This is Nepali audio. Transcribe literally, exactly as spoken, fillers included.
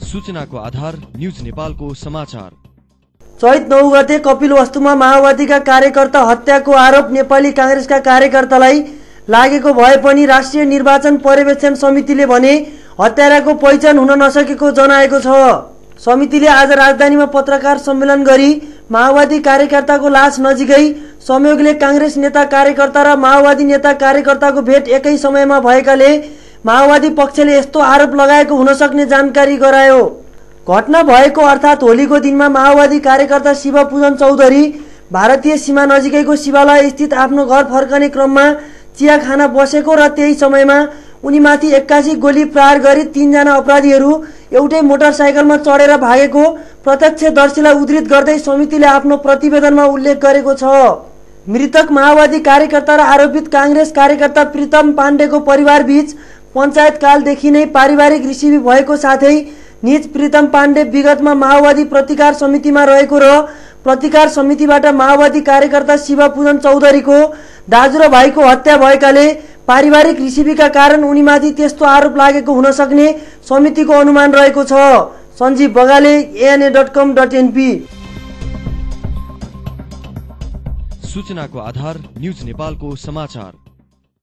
सूचनाको आधार न्यूज नेपालको समाचार। चैत नौ गते कपिलवस्तुमा माओवादीका कार्यकर्ता हत्याको आरोप नेपाली कांग्रेसका कार्यकर्तालाई लागेको भए पनि राष्ट्रिय निर्वाचन पर्यवेक्षण समितिले भने हत्याराको पहिचान हुन नसकेको जनाएको छ। समितिले आज राजधानीमा पत्रकार सम्मेलन गरी माओवादी कार्यकर्ताको लास नजिकै संयोगले कांग्रेस नेता कार्यकर्ता र माओवादी नेता कार्यकर्ताको भेट एकै समयमा भएकाले माओवादी पक्षले यस्तो आरोप लगाएको हुन सक्ने जानकारी गरायो। घटना भएको अर्थात् होलीको दिनमा माओवादी कार्यकर्ता शिव पूजन चौधरी भारतीय सीमा नजिकैको शिवालय स्थित आफ्नो घर फर्कने क्रममा चिया खाना बसेको र त्यही समयमा उनीमाथि एक्कासी गोली प्रहार गरी तीनजना अपराधीहरू एउटै मोटरसाइकलमा चढेर भागेको प्रत्यक्षदर्शीलाई उद्धृत गर्दै समितिले आफ्नो प्रतिवेदनमा उल्लेख गरेको छ। मृतक माओवादी कार्यकर्ता र आरोपित कांग्रेस कार्यकर्ता प्रीतम पाण्डेको परिवार बीच पञ्चायत कालदेखि नै पारिवारिक रिसिभी भएको साथै निज प्रीतम पाण्डे विगतमा माओवादी प्रतिकार समितिमा रहेको र प्रतिकार समितिबाट माओवादी कार्यकर्ता शिव पूजन चौधरीको दाजु र भाइको हत्या भएकाले पारिवारिक रिसिभीका कारण उनीमाथि त्यस्तो आरोप लागेको हुन सक्ने समितिको अनुमान रहेको छ। सञ्जीव बगाले ANA dot com dot NP. सूचनाको आधार न्यूज नेपालको समाचार।